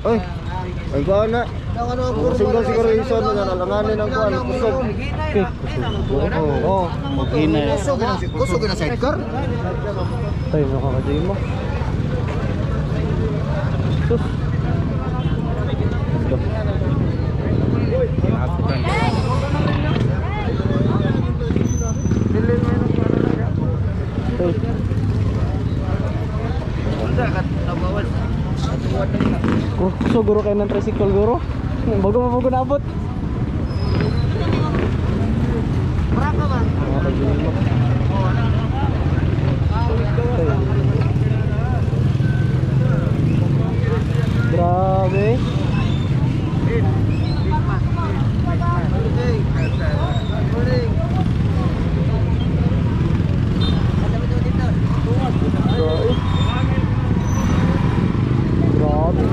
Ay, ay ba na? Siguro siguro iso na nalanganin ang kuan. Kusog. Oo. Maghinay. Kusog na sidecar. Tayo nakakajay mo. Sus. So guro kayo ng tricycle guro. Bago mabago naabot. Berapa bang? Grabe. Grabe.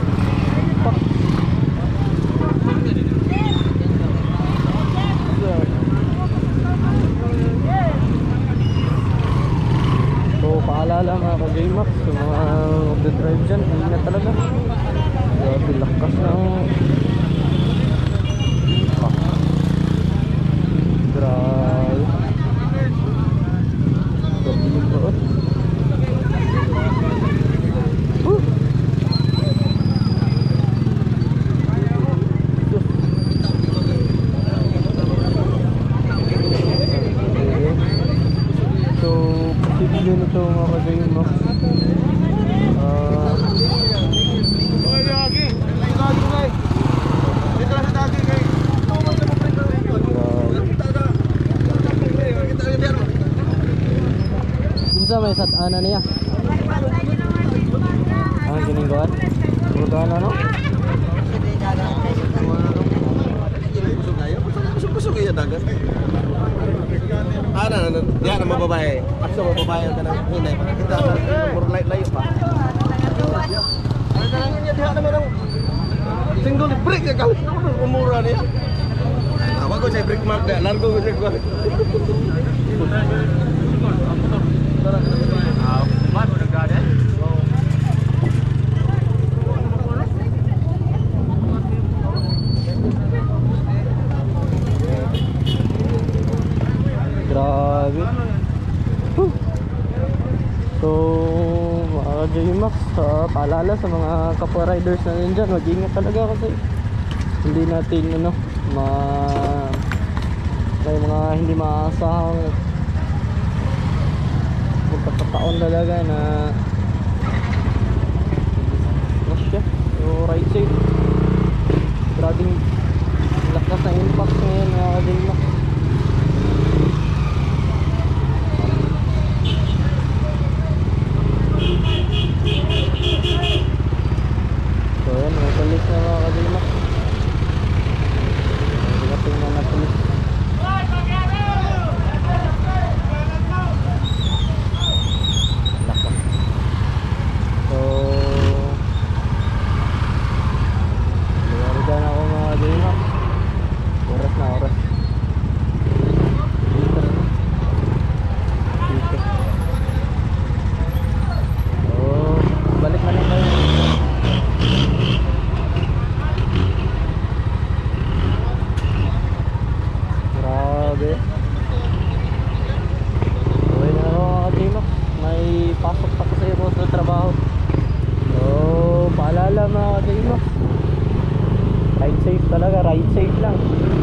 So paalala mga ka-Jmax sa mga magdadrive dyan, ingat talaga. Grabe lakas ng grabe. Yun ito mga ka-Jmax. Minsan may satana niya. Ang gininggoan? Butuan ano? Busog iya dagat. Dia nama babae. Paksa babae ka nang hinay. Kita mur layo pa. Ano niya diha naman ang single brake ka kali. Umura niya. Ako ko sa brake mark na largo ko siya. Bago nagada. Grabe. So mga Jmax, paalala sa mga kapwa riders na nandyan, mag-ingat talaga kasi hindi natin may mga hindi maasahang magkakataon talaga na siya. So ride safe. Grabing lakas na impact ngayon mga Jmax. So yan, may palis na mga ka-Jmax. Dating mga palis. Lakas. So nagarigan ako mga ka-Jmax. Oras na oras. Balik na lang tayo. Grabe. Okay na ako mga ka-Jmax. May pasok pa kasi ako sa trabaho. So paalala mga ka-Jmax, ride safe talaga, ride safe lang.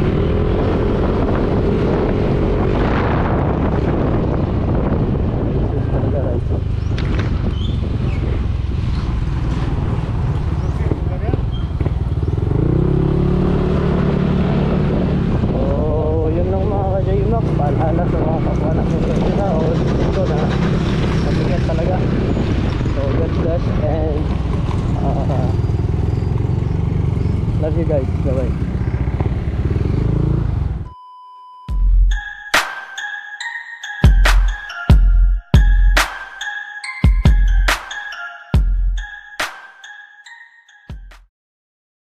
Paalala sa mga kapwa natin sila o dito na mabigat talaga. So God bless and love you guys. Bye bye.